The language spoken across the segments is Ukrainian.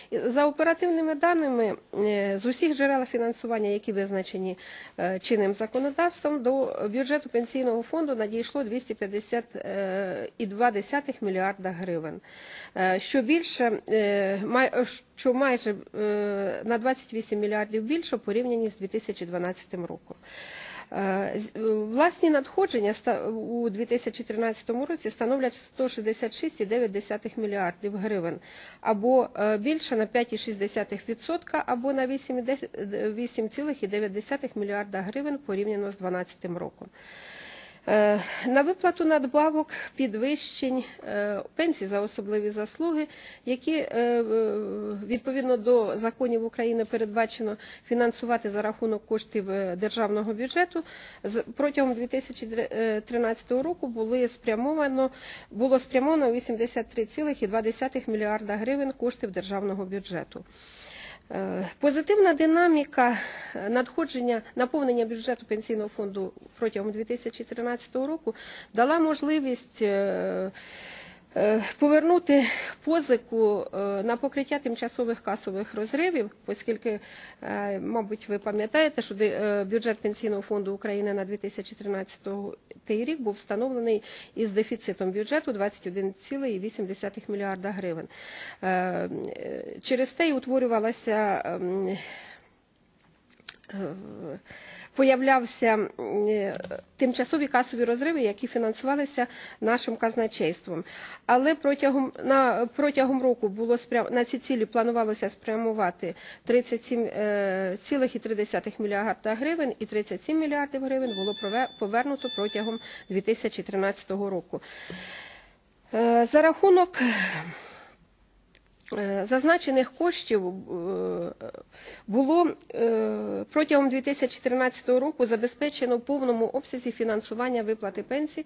За оперативними даними, з усіх джерел фінансування, які визначені чинним законодавством, до бюджету пенсійного фонду надійшло 250,2 мільярда гривень, що майже на 28 мільярдів більше в порівнянні з 2012 роком. Власні надходження у 2013 році становлять 166,9 мільярдів гривень, або більше на 5,6%, або на 8,9 мільярда гривень порівняно з 2012 роком. На виплату надбавок, підвищень, пенсій за особливі заслуги, які відповідно до законів України передбачено фінансувати за рахунок коштів державного бюджету, протягом 2013 року було спрямовано 83,2 мільярда гривень коштів державного бюджету. Позитивна динаміка надходження, наповнення бюджету пенсійного фонду протягом 2013 року дала можливість повернути позику на покриття тимчасових касових розривів, оскільки, мабуть, ви пам'ятаєте, що бюджет Пенсійного фонду України на 2013 рік був встановлений із дефіцитом бюджету 21,8 мільярда гривень. Через те й утворювалася появлявся тимчасові касові розриви, які фінансувалися нашим казначейством. Але протягом року на ці цілі планувалося спрямувати 37,3 мільярда гривень, і 37 мільярдів гривень було повернуто протягом 2013 року. За рахунок зазначених коштів було протягом 2013 року забезпечено в повному обсязі фінансування виплати пенсій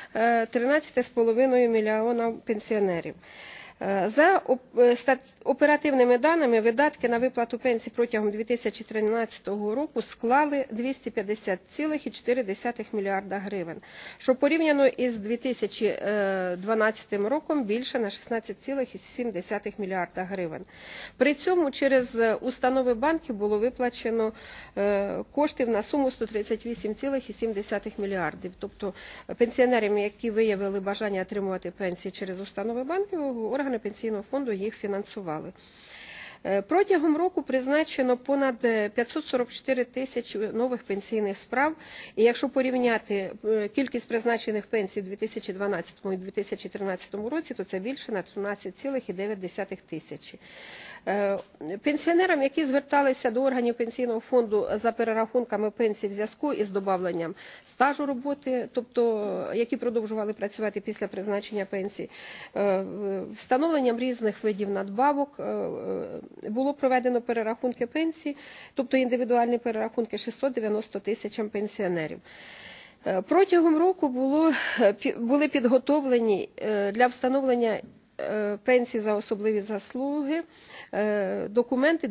13,5 мільйона пенсіонерів. За оперативними даними, видатки на виплату пенсій протягом 2013 року склали 250,4 мільярда гривень, що порівняно із 2012 роком більше на 16,7 мільярда гривень. При цьому через установи банків було виплачено коштів на суму 138,7 мільярдів. Тобто пенсіонерам, які виявили бажання отримувати пенсії через установи банків, органи Пенсійного фонду їх фінансували. Протягом року призначено понад 544 тисячі нових пенсійних справ, і якщо порівняти кількість призначених пенсій у 2012 і 2013 році, то це більше на 13,9 тисячі. Пенсіонерам, які зверталися до органів Пенсійного фонду за перерахунками пенсій в зв'язку із добавленням стажу роботи, тобто які продовжували працювати після призначення пенсій, встановленням різних видів надбавок, було проведено перерахунки пенсій, тобто індивідуальні перерахунки 690 тисячам пенсіонерів. Протягом року були підготовлені для встановлення пенсій за особливі заслуги документи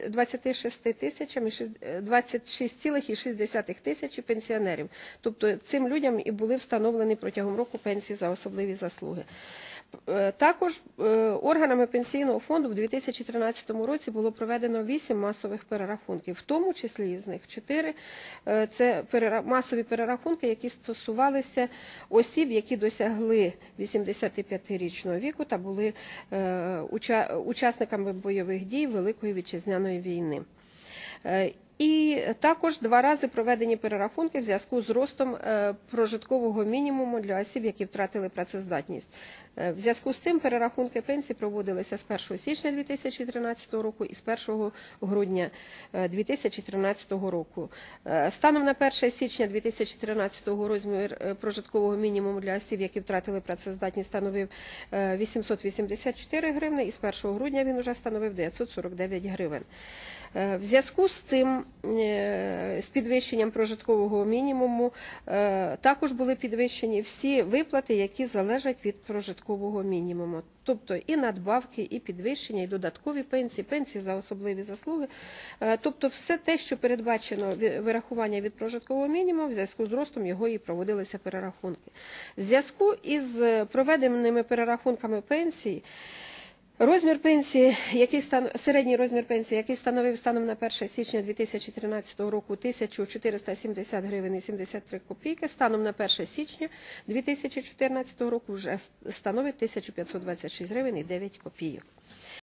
26,6 тисячі пенсіонерів. Тобто цим людям і були встановлені протягом року пенсії за особливі заслуги. Також органами Пенсійного фонду в 2013 році було проведено 8 масових перерахунків, в тому числі з них 4 – це масові перерахунки, які стосувалися осіб, які досягли 85-річного віку та були учасниками бойових дій Великої Вітчизняної війни. І також 2 рази проведені перерахунки в зв'язку з ростом прожиткового мінімуму для осіб, які втратили працездатність. В зв'язку з цим перерахунки пенсій проводилися з 1 січня 2013 року і з 1 грудня 2013 року. Станом на 1 січня 2013 розмір прожиткового мінімуму для осіб, які втратили працездатність, становив 884 гривні, і з 1 грудня він вже становив 949 гривень. В зв'язку з цим, з підвищенням прожиткового мінімуму, також були підвищені всі виплати, які залежать від прожиткового мінімуму. Тобто і надбавки, і підвищення, і додаткові пенсії, пенсії за особливі заслуги. Тобто все те, що передбачено вирахування від прожиткового мінімуму, в зв'язку з ростом його і проводилися перерахунки. В зв'язку із проведеними перерахунками пенсій, Розмір пенсії, середній розмір пенсії, який становив станом на 1 січня 2013 року 1470 гривень і 73 копійки, станом на 1 січня 2014 року вже становить 1526 гривень і 9 копійок.